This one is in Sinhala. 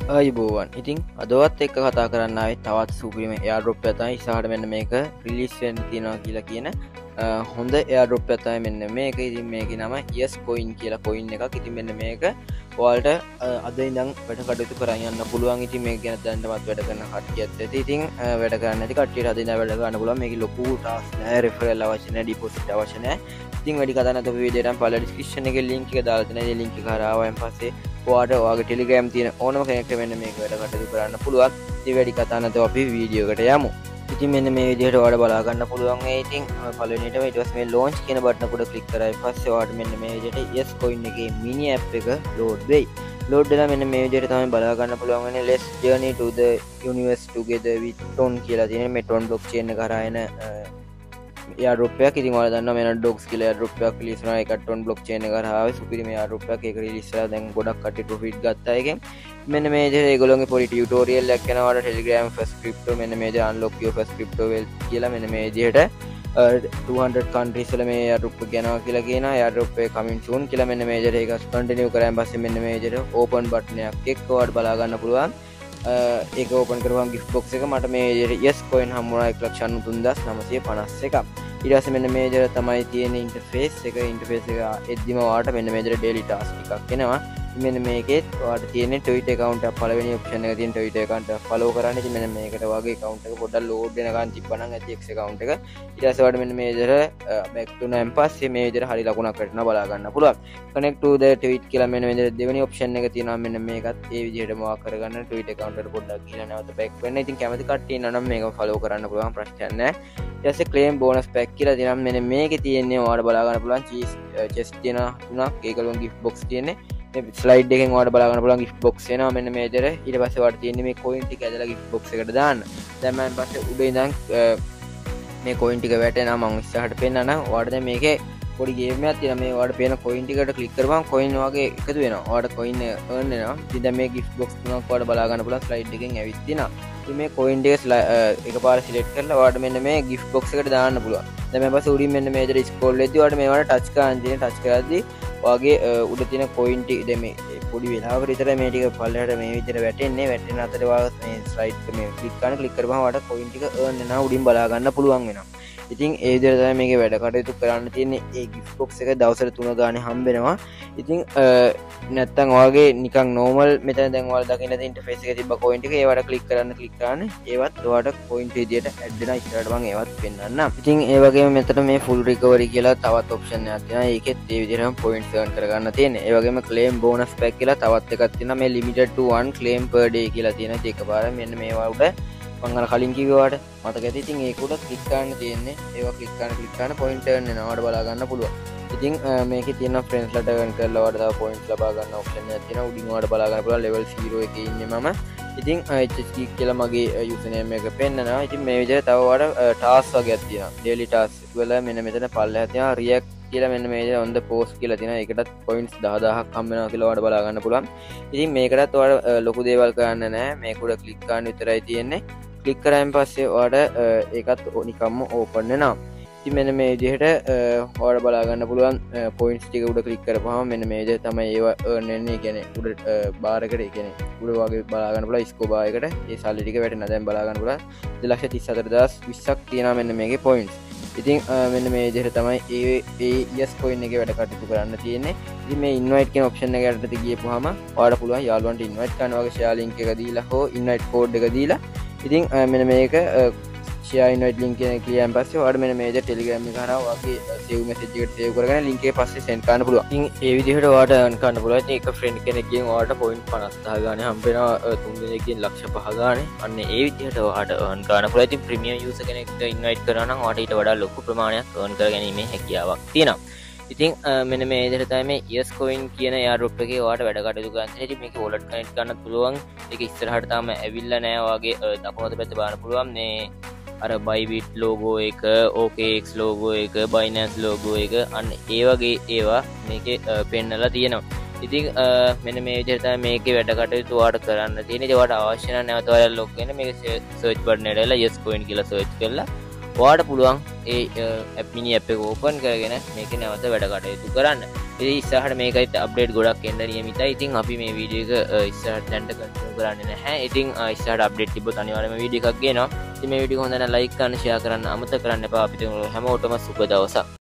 අයිබෝවන් ඉතින් අදවත් එක්ක කතා කරන්න තවත් සුපිරිම එයාඩ්‍රොප් ඇතයි ඉසාහට මෙන්න මේක රිලිස්වෙන් තියෙනවා කියලා කියන හොඳ එයාඩ්‍රොප් ඇතයි මෙන්න මේක ඉතින් මේක නම යස් කොයින් කියලා කොයින් එකක් ඉතින් මෙන්න මේක ඔයාලට අද ඉඳන් වැඩ කටයුතු කරන් යන්න පුළුවන් ඉතින් මේක ගැන දැනටමත් වැඩ කරන කට්ටියත් ඇති ඉතින් වැඩ කරන්න නැති කට්ටියට අද ඉඳන් වැඩ කරන්න පුළුවන් මේක ලොකු ටාස්ක් නෑ රෙෆරල් අවශ්‍ය නෑ ඩිපොසිට් අවශ්‍ය නෑ ඉතින් වැඩි කතා නැතුව වීඩියෝ එකෙන් පළවෙනි ඩිස්ක්‍රිප්ෂන් එකේ link එක දාලා තියෙනවා ඒ link එක හරහා ආවයින් පස්සේ ඔයාලට ඔයාගේ Telegram තියෙන ඕනම කෙනෙක්ට මෙන්න මේක වැඩ කටයුතු කරන්න පුළුවන් ඉතින් වැඩි කතා නැතුව අපි වීඩියෝ එකට යමු ඉතින් මෙන්න මේ විදිහට ඔයාලට බලා ගන්න පුළුවන් ඒ ඉතින් පළවෙනියටම ඊට පස්සේ මේ launch කියන බටන උඩ ක්ලික් කරායි පස්සේ ඔයාලට මෙන්න මේ විදිහට yes coin එකේ mini app එක load වෙයි load වෙලා මෙන්න මේ විදිහට තමයි බලා ගන්න පුළුවන් වෙන්නේ let's journey to the universe together with Tron කියලා තියෙන මේ Tron blockchain එක කරා එන airdrop එකක් ඉතින් ඔයාලා දන්නවා මේ dogs කියලා airdrop එකක් රිලීස් වුණා ඒක Tron blockchain එක කරා ආවේ සුපිරි මේ airdrop එකක් ඒක රිලීස් වෙලා දැන් ගොඩක් කට්ටිය profit ගත්තා ඒකෙන් මෙන්න මේ විදිහට ඒගොල්ලෝගේ පොඩි ටියුටෝරියල් එකක් යනවා Telegram first crypto මෙන්න මේ විදිහට unlock your first crypto wealth කියලා මෙන්න මේ විදිහට 200 countries වල මේ airdrop එක යනවා කියලා කියනවා airdrop එක coming soon කියලා මෙන්න මේ විදිහට ඒක continue කරාන් පස්සේ මෙන්න මේ විදිහට open button එකක් එක්ක ඔයාලට බලා ගන්න පුළුවන් ඒක ඕපන් කරපුවම gift box එක මට මේ විදිහට yes coin හම්බුණා 1,93,951ක් ඊට පස්සේ මෙන්න මේ විදිහට තමයි තියෙන interface එක එද්දිම ඔයාලට මෙන්න මේ විදිහට daily task එකක් එනවා මෙන්න මේකෙත් ඔයාලට තියෙන Twitter account එක පළවෙනි option එක තියෙන Twitter account එක follow කරන්න ඉතින් මෙන්න මේකට වගේ account එක පොඩ්ඩක් load වෙනකන් තිබ්බනම් ඇති X account එක ඊට පස්සේ ඔයාලට මෙන්න මේ විදිහට back to නම් පස්සේ මේ විදිහට හරි ලකුණක් වැටෙනවා බලා ගන්න පුළුවන් connect to the tweet කියලා මෙන්න මේ විදිහට දෙවෙනි option එක තියෙනවා මෙන්න මේකත් ඒ විදිහටම වා කරගන්න Twitter account එකට පොඩ්ඩක් ගිහලා නැවත back වෙන්න ඉතින් කැමති කට්ටිය ඉන්නවා නම් මේක follow කරන්න පුළුවන් ප්‍රශ්නයක් නැහැ ඊට පස්සේ claim bonus pack කියලා තියෙනවා මෙන්න මේකේ තියෙන්නේ ඔයාලට බලා ගන්න පුළුවන් chest තියෙනවා තුනක් ඒකලොන් gift box තියෙන්නේ ස්ලයිඩ් එකෙන් ඔයාලට බලා ගන්න පුළුවන් gift box එනවා මෙන්න මේ විදිහට ඊට පස්සේ ඔයාලට තියෙන්නේ මේ coin ටික ඇදලා gift box එකට දාන්න දැන් මම පස්සේ උඩ ඉඳන් මේ coin ටික වැටෙනවා මම ඉස්සරහට පෙන්නනවා ඔයාලට දැන් මේකේ පොඩි ගේම් එකක් තියෙනවා මේ ඔයාලට පේන coin ටිකට ක්ලික් කරපුවම coin වගේ එකතු වෙනවා ඔයාලට coin earn වෙනවා ඉතින් දැන් මේ gift box තුනක් ඔයාලට බලා ගන්න පුළුවන් ස්ලයිඩ් එකෙන් ඇවිත් තිනවා ඉතින් මේ coin ටික එකපාර select කරලා ඔයාලට මෙන්න මේ gift box එකට දාන්න පුළුවන් දැන් මම පස්සේ උඩින් මෙන්න මේ විදිහට scroll වෙද්දී ඔයාලට මේවට touch කරන්න තියෙන touch කරද්දී ඔයාගේ උඩ තියෙන coin ටික දැන් මේ පොඩි වෙලාවකට විතර මේ ටික පල්ලෙහාට මේ විදිහට වැටෙන්නේ වැටෙන අතරේ ඔයාලා මේ ස්ලයිඩ් එක මේ ක්ලික් කරපුවම ඔයාලට coin ටික earn වෙනවා උඩින් බලා ගන්න පුළුවන් වෙනවා ඉතින් ඒ විදිහට තමයි මේකේ වැඩ කටයුතු කරන්න තියෙන්නේ ඒ gift box එක දවසට 3 ගානේ හම්බ වෙනවා ඉතින් නැත්තම් ඔයාගේ නිකන් normal මෙතන දැන් ඔයාලා දකින්න තියෙන interface එකේ තිබ්බ coin ටික ඒවට ක්ලික් කරන්න ඒවත් ඔයාලට coin විදියට add වෙනවා ඉස්සරහට මම ඒවත් පෙන්නන්නම් ඉතින් ඒ වගේම මෙතන මේ full recovery කියලා තවත් option එකක් තියෙනවා ඒකෙත් ඒ විදිහටම points earn කරගන්න තියෙන්නේ ඒ වගේම claim bonus pack කියලා තවත් එකක් තියෙනවා මේ limited to 1 claim per day කියලා තියෙනවා ඒක එකපාරට මෙන්න මේවා උඩ මම අර කලින් කිව්වාට මතක ඇති ඉතින් ඒක උඩ ක්ලික් කරන්න තියෙන්නේ ඒවා ක්ලික් කරන පොයින්ට් earn වෙනවා ඔයාලට බලා ගන්න පුළුවන් ඉතින් මේකේ තියෙන friends ලට earn කරලා ඔයාලට තව points ලබා ගන්න option එකක් තියෙනවා උඩින් ඔයාලට බලා ගන්න පුළුවන් level 0 එකේ ඉන්නේ මම ඉතින් HSG කියලා මගේ username එක පෙන්නනවා ඉතින් මේ විදිහට තව ඔයාලට task වගේක් තියෙනවා daily task වල මෙන්න මෙතන පල්ලෙහා තියෙනවා react කියලා මෙන්න මේ විදිහට on the post කියලා තියෙනවා ඒකටත් points 10000ක් හම්බ වෙනවා කියලා ඔයාලට බලා ගන්න පුළුවන් ඉතින් මේකටත් ඔයාලට ලොකු දේවල් කරන්න නැහැ මේක උඩ ක්ලික් කරන්න විතරයි තියෙන්නේ ක්ලික් කරායින් පස්සේ ඔයාලට ඒකත් නිකම්ම ඕපන් වෙනවා ඉතින් මෙන්න මේ විදිහට ඔයාලට බලා ගන්න පුළුවන් points ටික උඩ ක්ලික් කරපුවාම මෙන්න මේ විදිහට තමයි ඒවා earn වෙන්නේ කියන්නේ උඩ බාර් එකට කියන්නේ උඩ වගේ බලා ගන්න පුළුවන් ස්කෝ බාර් එකට ඒ සල්ලි ටික වැටෙනවා දැන් බලා ගන්න පුළුවන් 2,34,020ක් තියෙනවා මෙන්න මේකේ points ඉතින් මෙන්න මේ විදිහට තමයි ඒ yes coin එකේ වැඩ කටයුතු කරන්න තියෙන්නේ ඉතින් මේ invite කියන option එක යටතේ ගියපුවාම ඔයාලට පුළුවන් යාළුවන්ට invite කරන්න වගේ share link එක දීලා හෝ invite code එක දීලා ඉතින් මෙන්න මේක share invite link එක ක්ලියර් පස්සේ ඔයාලට මෙන්න මේ විදිහට Telegram එක හරහා ඔයාගේ save message එකට save කරගෙන link එක පස්සේ send කරන්න පුළුවන්. ඉතින් ඒ විදිහට ඔයාලට earn කරන්න පුළුවන්. ඉතින් එක friend කෙනෙක්ගෙන් ඔයාලට point 50000 ගානේ හම්බ වෙනවා 3 දිනකින් ලක්ෂ 5 ගානේ. අන්න ඒ විදිහට ඔයාලට earn කරන්න පුළුවන්. ඉතින් premium user කෙනෙක්ට invite කරනවා නම් ඔයාලට ඊට වඩා ලොකු ප්‍රමාණයක් earn කරගැනීමේ හැකියාවක් තියෙනවා. ඉතින් මෙන්න මේ විදිහට තමයි මේ yes coin කියන airdrop එකේ ඔයාලට වැඩ කටයුතු කරන්න. ඉතින් මේක wallet connect කරන්න පුළුවන්. ඒක ඉස්සරහට තාම ඇවිල්ලා නැහැ. ඔයාගේ දකුණු පැත්තේ බලන්න පුළුවන් මේ අර Bybit logo එක, OKX logo එක, Binance logo එක අන්න ඒ වගේ ඒවා මේකේ පෙන්නලා තියෙනවා. ඉතින් මෙන්න මේ විදිහට තමයි මේකේ වැඩ කටයුතු ඔයාලට කරන්න තියෙන්නේ. ඒකට අවශ්‍ය නම් නැවත ඔයාලා log වෙන්න මේක search button එකට yes coin කියලා search කරලා ඔයාට පුළුවන් ඒ මිනි ඇප් එක ඕපන් කරගෙන මේක නැවත වැඩ කටයුතු කරන්න. ඉතින් ඉස්සරහට මේකත් අප්ඩේට් ගොඩක් එන්න නියමිතයි. ඉතින් අපි මේ වීඩියෝ එක ඉස්සරහට දැන්ට කන්ටිනියු කරන්නේ නැහැ. ඉතින් ඉස්සරහට අප්ඩේට් තිබ්බොත් අනිවාර්යයෙන්ම වීඩියෝ එකක් ගේනවා. ඉතින් මේ වීඩියෝ හොඳ නම් ලයික් කරන්න, ෂෙයා කරන්න අමතක කරන්න එපා. අපි හැමෝටම සුබ දවසක්.